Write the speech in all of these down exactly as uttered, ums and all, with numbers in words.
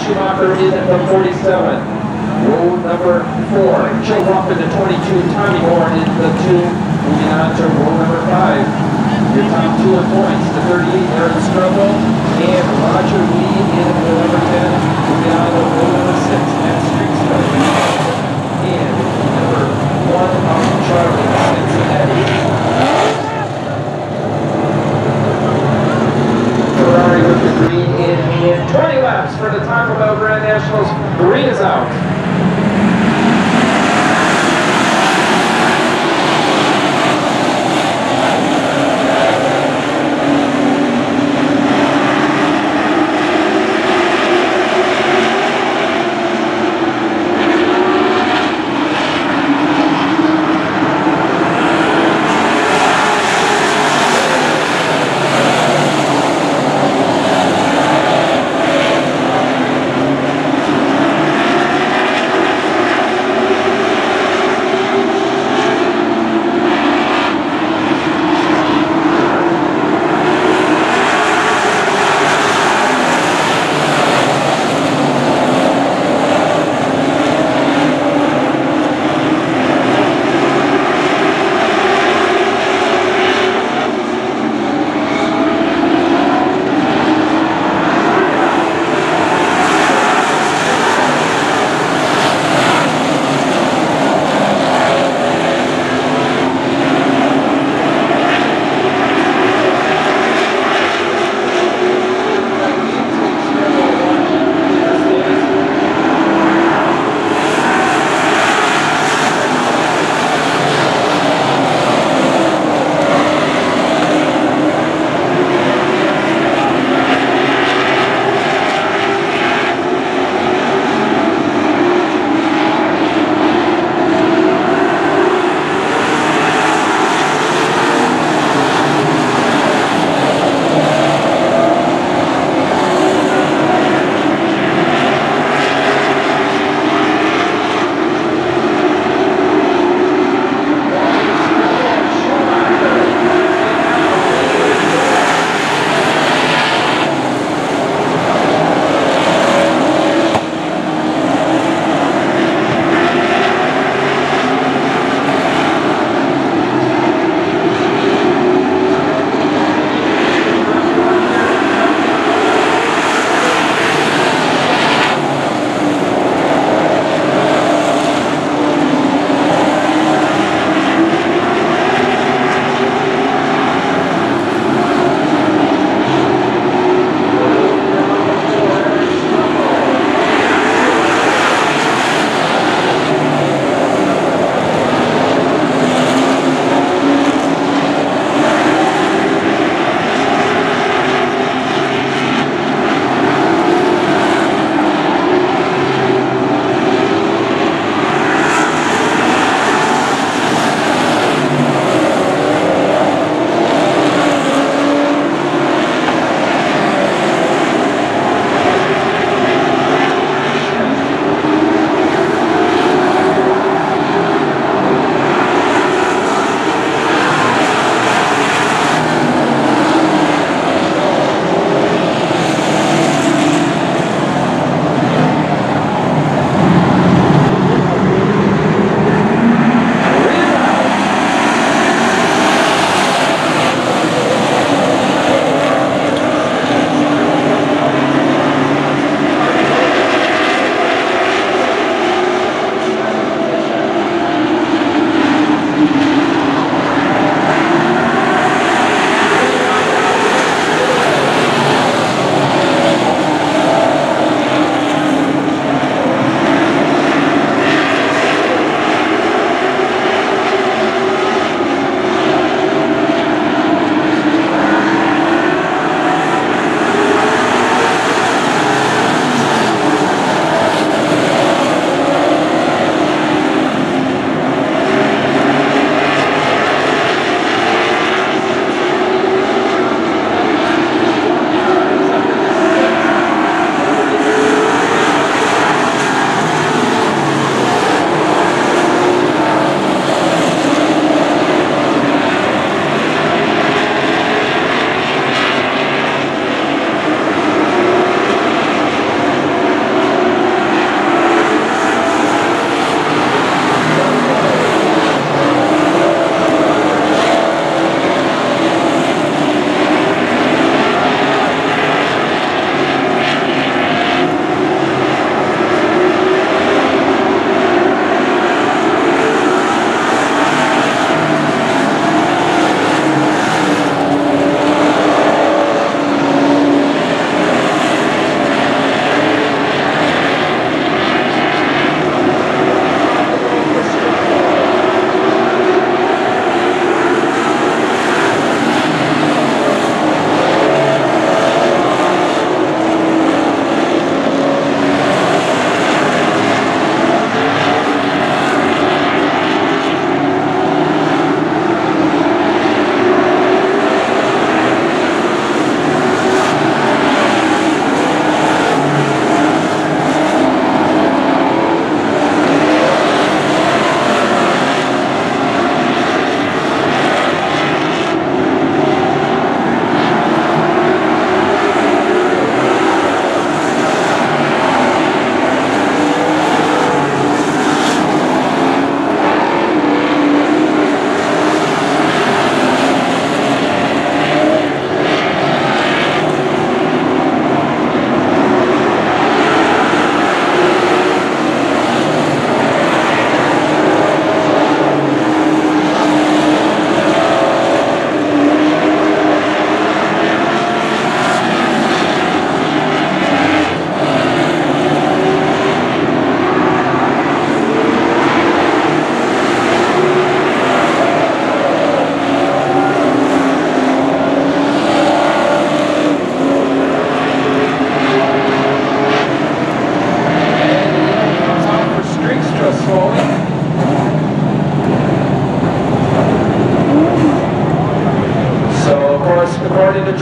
Schumacher in the forty-seven. Row number four, Joe Ruff in the twenty-two, Tommy Moore in the two. Moving on to row number five. Your top two in points, the thirty-eight, Aaron Strobel, and Roger Lee in row number ten. Moving on to row number six, Matt Streetsville. And number one of Charlie Cincinnati. Ferrari with the green in hand. twenty laps for the Taco Bell Grand Nationals. Green is out.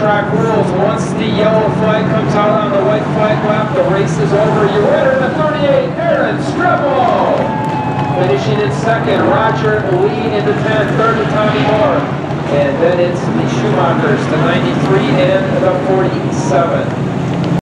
track rules. Once the yellow flag comes out on the white flag lap, the race is over. Your winner in the thirty-eight, Aaron Strebel. Finishing in second, Roger Lee into tenth, third to Tommy Moore. And then it's the Schumachers, the ninety-three and the forty-seven.